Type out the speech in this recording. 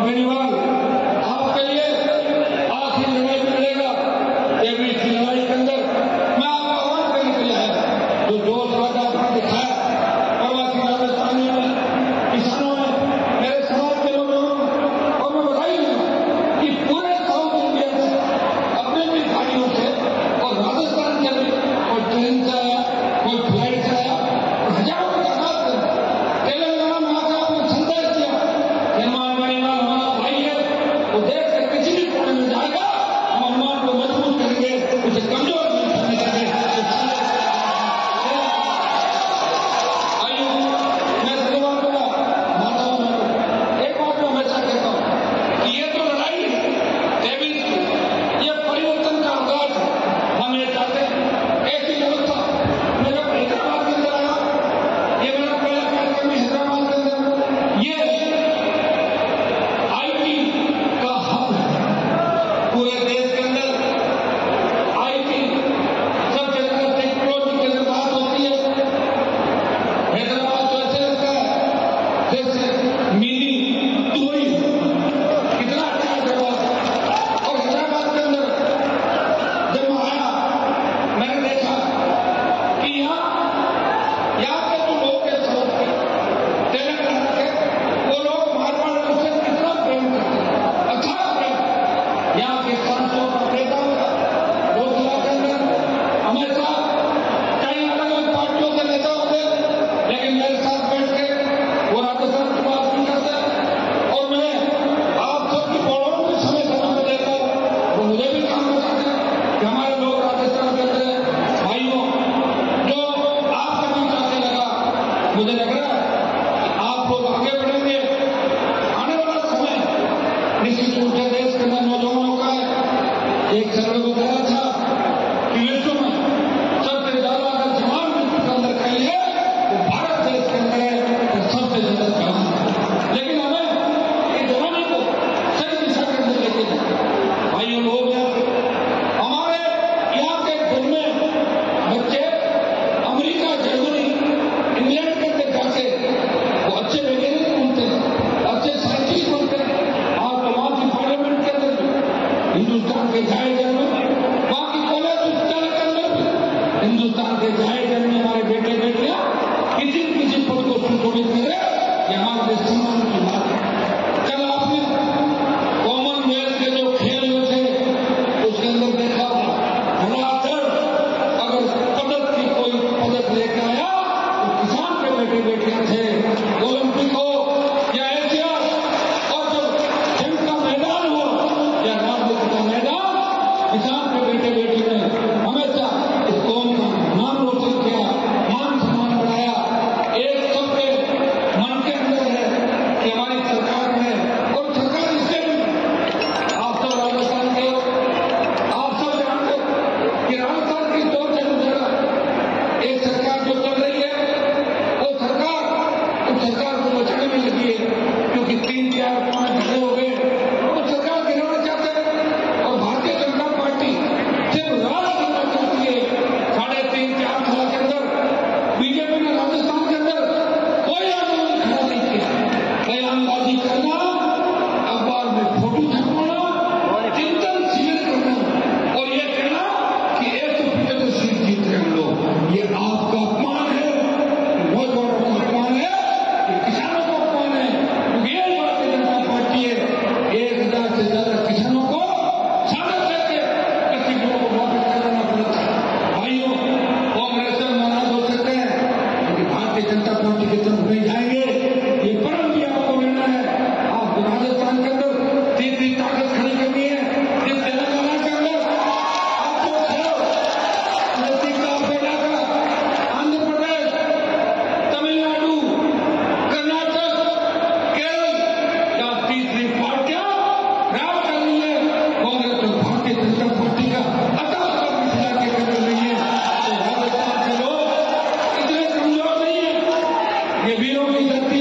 बेनीवाल आपके लिए आखिरी लड़ाई में लड़ेगा। इस लड़ाई के अंदर मैं आपका आह्वान करने के लिए आया, जो जोश आपने दिखाया प्रवासी राजस्थानियों में, किसानों में, मेरे समाज के लोगों में, और मैं बधाई दूंगा कि पूरे साउथ इंडिया से अपने भी गाड़ियों से और राजस्थान के भी कोई ट्रेन से आया, कोई फ्लाइट से आया, और हजारों की तादाद में तेलंगाना में आकर आपने संदेश दिया कि हनुमान बेनीवाल हमारा भाई है, वो देश के किसी भी कोने में जाएगा, हम हनुमान को मजबूत करेंगे, उसे कमजोर नहीं करने देंगे। आइए मैं धन्यवाद दूंगा माताओं में। एक बात मैं हमेशा कहता हूं कि ये तो लड़ाई है देवी की, ये परिवर्तन का आगाज है। हम ये चाहते हैं ऐसी व्यवस्था। मैं जब हैदराबाद के अंदर आया, ये मेरा पहला कार्यक्रम है हैदराबाद के अंदर। ये आईटी का हब है पूरे देश के अंदर। आईटी सब जगह टेक्नोलॉजी के अंदर बात होती है। हैदराबाद तो ऐसे लगता है जैसे मिनी दुबई, कितना अच्छा हैदराबाद। और हैदराबाद के अंदर जब मैं आया, मैंने देखा कि यहाँ के जो लोग हैं साउथ के, तेलंगाना के, वो लोग मारवाड़ लोग से कितना प्रेम करते हैं, अच्छा प्रेम। यहाँ के संतों का, नेताओं का हौसला के अंदर हमेशा कई अलग अलग पार्टियों के नेता होते, लेकिन मेरे साथ बैठ के वो राजस्थान की बात नहीं करते। और मैं आप सबकी प्रॉब्लम भी समय समय पर देता हूँ, वो मुझे भी काम बताते हैं कि हमारे लोग राजस्थान के अंदर भाइयों, जो आपका भी आगे लगा, मुझे लग रहा है कि आप लोग आगे बढ़ेंगे। आने वाला समय निश्चित रूप से देश के अंदर नौजवानों का है। एक सर्वे को कहा था कि विश्व में सबसे ज्यादा अगर जवान विश्व के अंदर कहिए तो भारत देश के अंदर है और सबसे ज्यादा जवान है। लेकिन हमें इस जवानी को सही दिशा के अंदर लेके जाए। भाइयों लोग हमारे यहाँ के घर में बच्चे अमेरिका, जर्मनी, इंग्लैंड के अंदर जाके वो अच्छे वैज्ञानिक बनते हैं, अच्छे साइंटिस्ट बनते हैं। आज तो वहाँ की पार्लियामेंट के अंदर भी हिंदुस्तान के जाए जन्म, वहाँ की कॉलेज उपचार के अंदर भी हिंदुस्तान के जाए जन्म हमारे बेटे बेटियां किसी न किसी पद को सुशोभित करे, ये हमारे सम्मान की बात है। कल आपने कॉमनवेल्थ के जो खेल हुए थे उसके अंदर देखा धनाधड़ अगर पदक की कोई पदक लेके आया तो किसान के बेटे बेटियां थे। ओलंपिक हो या एशिया, और जो जंग का मैदान हो या राजनीति का मैदान, किसान के बेटे बेटी ने हमेशा इस कौम का नाम रोशन किया, मान सम्मान बढ़ाया। एक सबके मन के अंदर है कि हमारी सरकार में, और सरकार इससे भी आप सब राजस्थान के हो, आप सब जानते हो कि राजस्थान किस दौर से गुजरा। एक सरकार जो चल रही है वो सरकार उस सरकार को बचाने में लगी है, क्योंकि 3, 4, 5 घंटे हो गए तो सरकार गिराना चाहते हैं। और भारतीय जनता पार्टी सिर्फ राज करना चाहती है। 3.5-4 साल के अंदर बीजेपी ने राजस्थान के अंदर कोई आंदोलन खड़ा नहीं किया। बयानबाजी करना, अखबार में फोटो छपवाना, चिंतन शिविर करना और ये कहना कि 175 सीट जीत रहे हम लोग, ये आपका अपमान है, नौजवानों का अपमान है, ये किसानों का अपमान है। क्योंकि ये भारतीय जनता पार्टी है, 1000 से ज्यादा किसानों को साबित करके कच्ची लोगों को वापस कराना पड़ता है। भाइयों, कांग्रेस से नाराज हो सकते हैं, लेकिन भारतीय जनता पार्टी की तरफ नहीं जाएंगे। ये प्रण भी आपको लेना है। आपको राजस्थान के अंदर तीसरी ताकत खड़ी करनी है। जिस तेलंगाना के अंदर आपको कर्नाटक, आंध्र प्रदेश, तमिलनाडु, कर्नाटक, केरल या तीसरी पार्टियां राज कर रही है, कांग्रेस और भारतीय जनता पार्टी का अतः मिला के कर रही है। तो राजस्थान के लोग इतने कमजोर नहीं है, ये वीरों की धरती